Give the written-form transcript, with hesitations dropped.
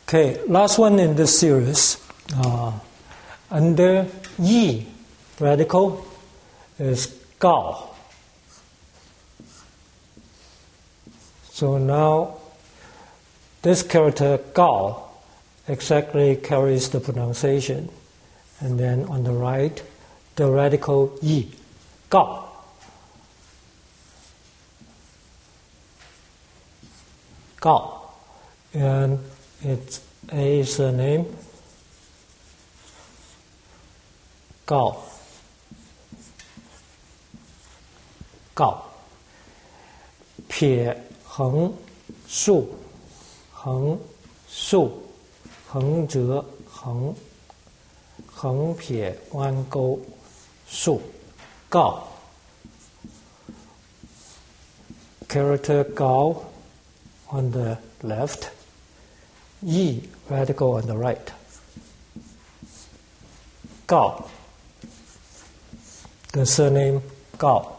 Okay, last one in this series. Under yi radical is gao. So now this character gao exactly carries the pronunciation. And then on the right, the radical yi, gao. Gao. And it's a surname, gao. Gao. 撇横竖横竖横折横横撇弯钩竖 gao. Character gao on the left, yi radical on the right. Gao. The surname Gao.